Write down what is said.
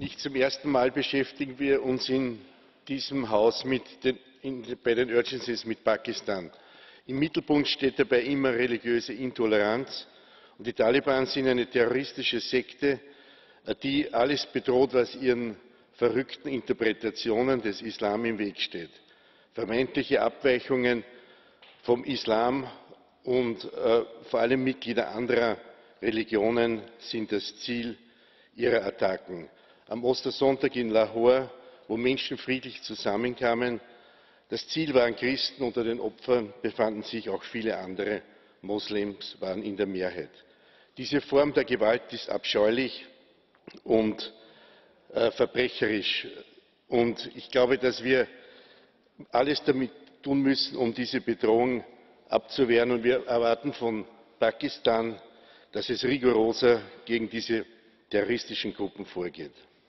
Nicht zum ersten Mal beschäftigen wir uns in diesem Haus bei den Urgencies mit Pakistan. Im Mittelpunkt steht dabei immer religiöse Intoleranz, und die Taliban sind eine terroristische Sekte, die alles bedroht, was ihren verrückten Interpretationen des Islam im Weg steht. Vermeintliche Abweichungen vom Islam und vor allem Mitglieder anderer Religionen sind das Ziel ihrer Attacken. Am Ostersonntag in Lahore, wo Menschen friedlich zusammenkamen, das Ziel waren Christen, unter den Opfern befanden sich auch viele andere. Moslems waren in der Mehrheit. Diese Form der Gewalt ist abscheulich und verbrecherisch. Und ich glaube, dass wir alles damit tun müssen, um diese Bedrohung abzuwehren. Und wir erwarten von Pakistan, dass es rigoroser gegen diese terroristischen Gruppen vorgeht.